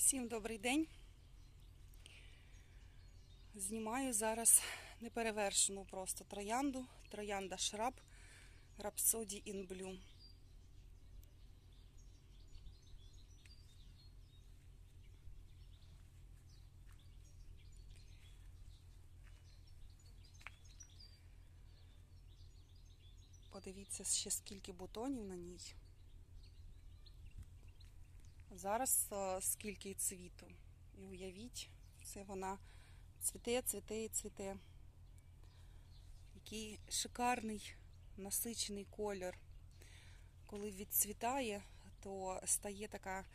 Всім добрий день. Знімаю зараз неперевершену просто троянду. Троянда Shrub Rhapsody in Blue. Подивіться ще скільки бутонів на ній. Зараз скільки цвіту. І уявіть, це вона цвіте, цвіте і цвіте. Який шикарний насичений колір. Коли відцвітає, то стає така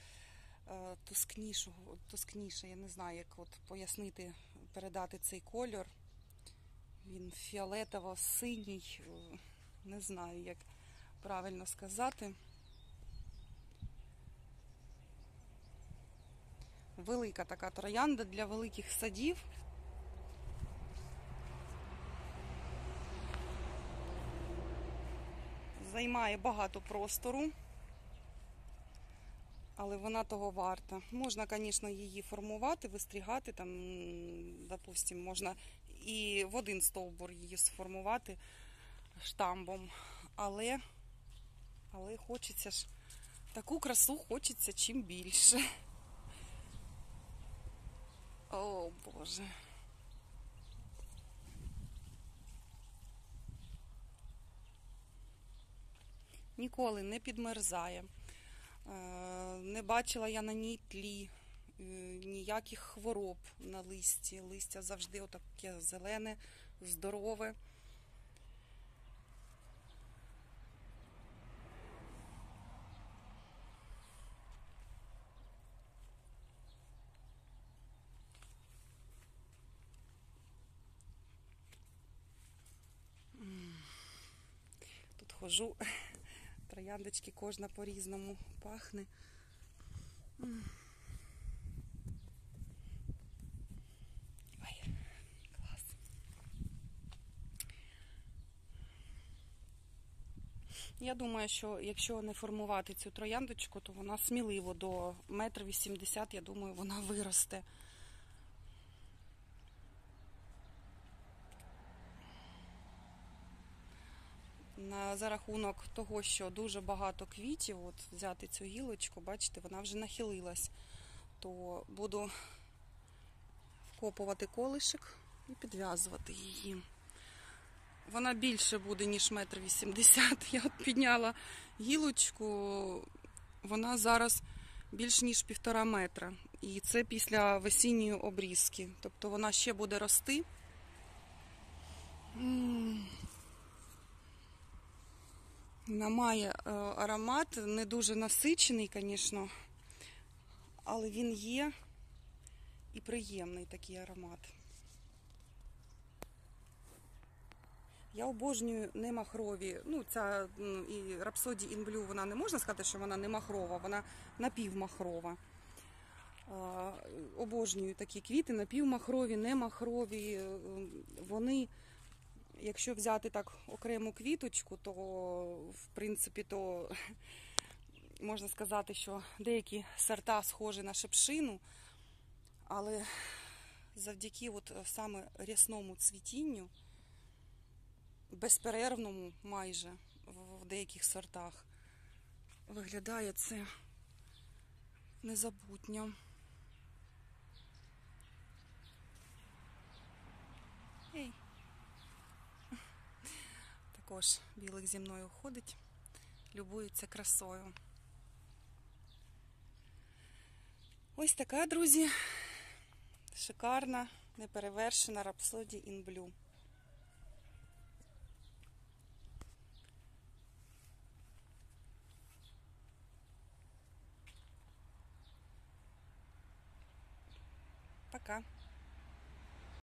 тускніша. Я не знаю, як от пояснити, передати цей колір. Він фіолетово-синій, не знаю, як правильно сказати. Велика така троянда для великих садів. Займає багато простору, але вона того варта. Можна, звісно, її формувати, вистригати, там, допустим, можна і в один стовбур її сформувати штамбом, але хочеться ж, таку красу хочеться чим більше. О, Боже. Ніколи не підмерзає. Не бачила я на ній тлі, ніяких хвороб на листі. Листя завжди отаке зелене, здорове. Тут хожу, трояндочки кожна по-різному пахне. Ой, клас. Я думаю, що якщо не формувати цю трояндочку, то вона сміливо до 1,80 м, я думаю, вона виросте. За рахунок того, що дуже багато квітів, от взяти цю гілочку, бачите, вона вже нахилилась, то буду вкопувати колишик і підв'язувати її. Вона більше буде, ніж 1,80 м. Я от підняла гілочку, вона зараз більш ніж 1,5 метра. І це після весінньої обрізки. Тобто вона ще буде рости. Вона має аромат, не дуже насичений, звісно, але він є і приємний такий аромат. Я обожнюю немахрові, ця і Rhapsody in Blue, вона не можна сказати, що вона не махрова, вона напівмахрова. Обожнюю такі квіти, напівмахрові, немахрові, вони... Якщо взяти так окрему квіточку, то, в принципі, то можна сказати, що деякі сорта схожі на шипшину, але завдяки от саме рясному цвітінню, безперервному майже в деяких сортах, виглядає це незабутньо. Ей! Також білик зі мною ходить, любується красою. Ось така, друзі, шикарна, неперевершена Rhapsody in Blue. Пока.